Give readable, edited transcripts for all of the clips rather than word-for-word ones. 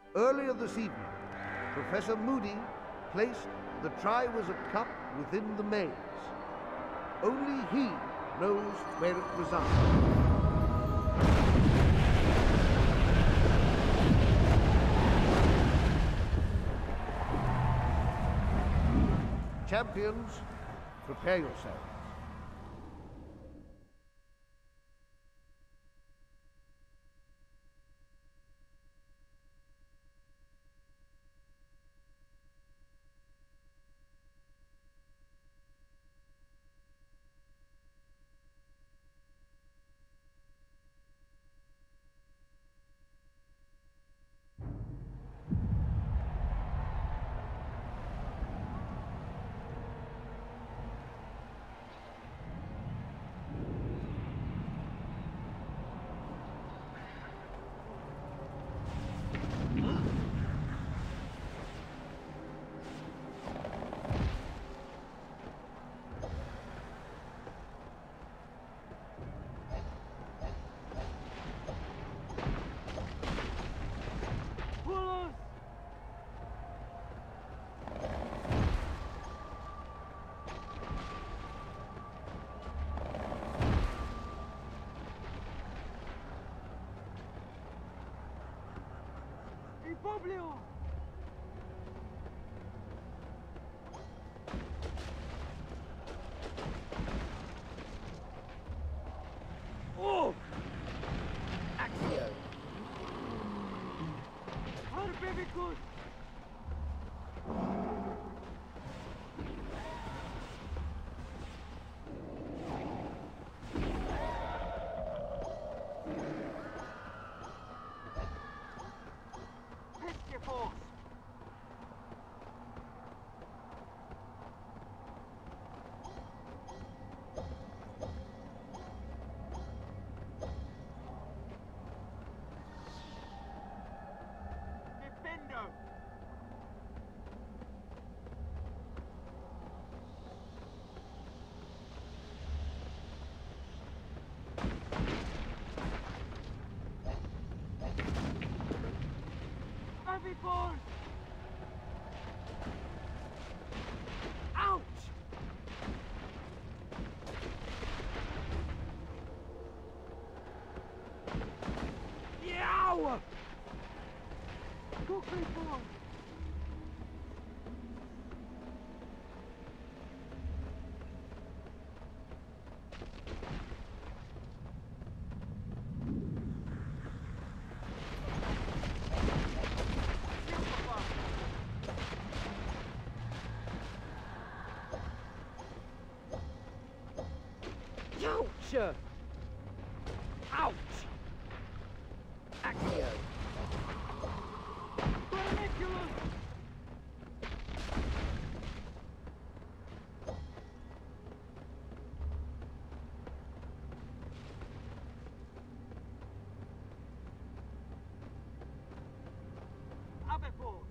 Earlier this evening, Professor Moody placed the TriWizard Cup within the maze. Only he knows where it resides. Champions, prepare yourselves. Publio! Oh! Accio! Arbevicus! Ball. Ouch! Yow! Cookie ball. Ouch! Ouch! Accio! Vermiculus! Aberforce!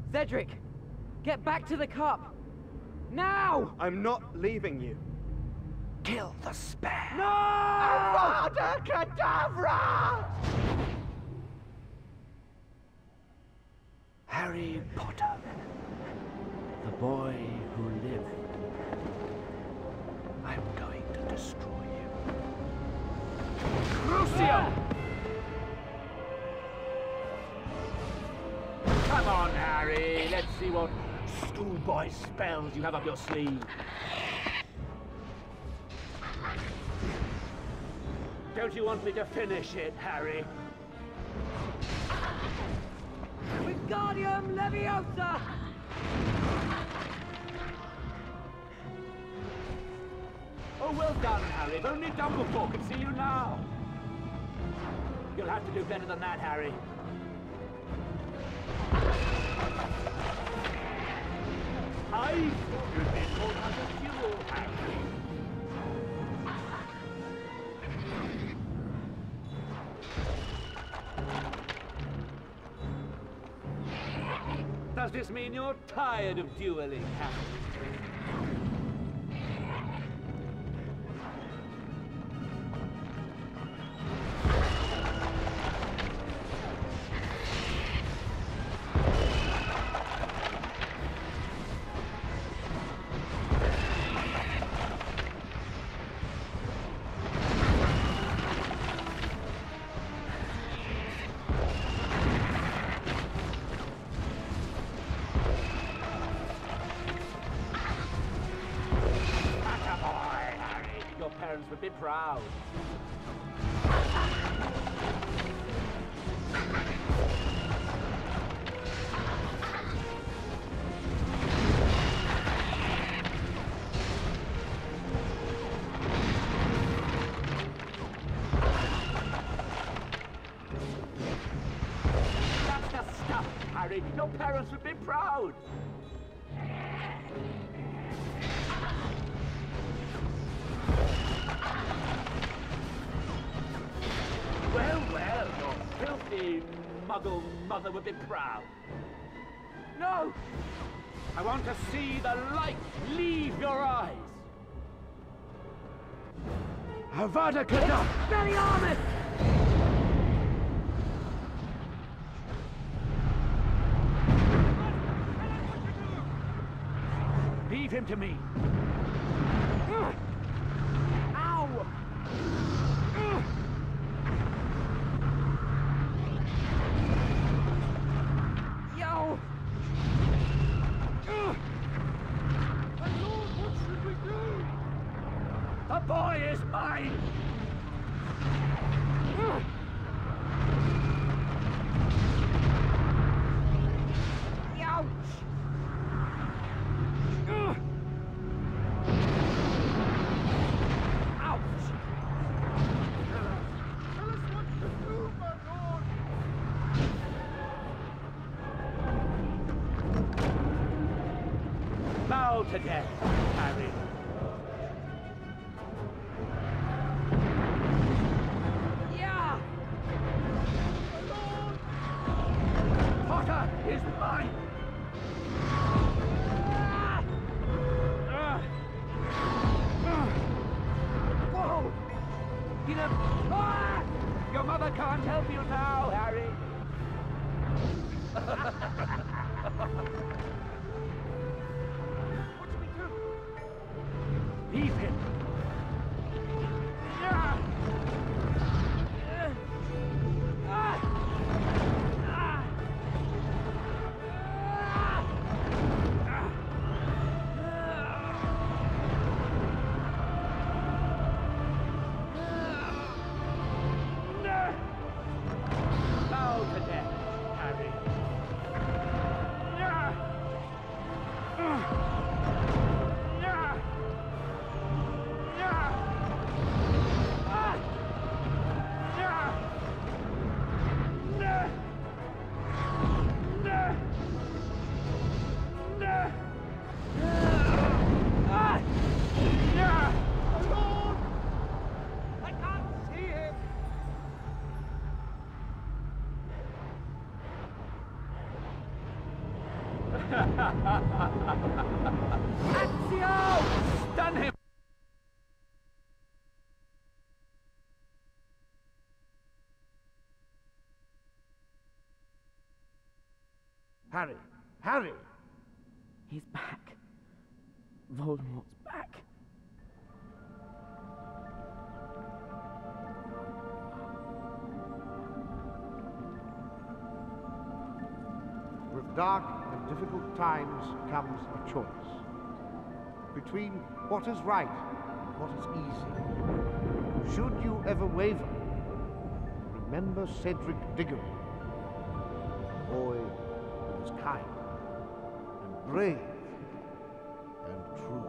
Cedric, get back to the cup. Now! I'm not leaving you. Kill the spare. No! Avada Kedavra! Harry Potter, the boy who lived. I'm going to destroy you. Crucio! Come on, Harry. Let's see what schoolboy spells you have up your sleeve. Don't you want me to finish it, Harry? Wingardium Leviosa! Oh, well done, Harry. If only Dumbledore could see you now. You'll have to do better than that, Harry. I thought you'd been taught how to duel, Harry. Does this mean you're tired of dueling, Harry? Would be proud. That's the stuff, Harry. Your parents would be proud. Well, your filthy muggle mother would be proud. No! I want to see the light leave your eyes. Avada Kedavra! Expelliarmus! Leave him to me. Ow! Yo! My lord, what should we do? The boy is mine! Ouch! Ouch! Tell us what to do, my lord. Bow to death, Harry. Yeah! My lord. Potter is mine! Whoa! You know... Ah! Your mother can't help you now, Harry. What do we do? Leave him. Bow to death, Harry. Accio! Stun him! Harry! Harry! He's back. Voldemort's back. With dark and difficult times comes a choice between what is right and what is easy. Should you ever waver, remember Cedric Diggory, a boy who was kind and brave and true.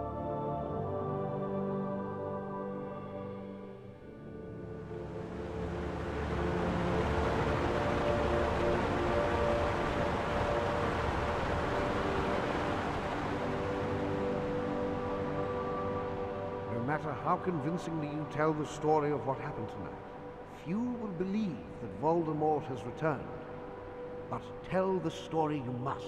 No matter how convincingly you tell the story of what happened tonight, few will believe that Voldemort has returned. But tell the story you must.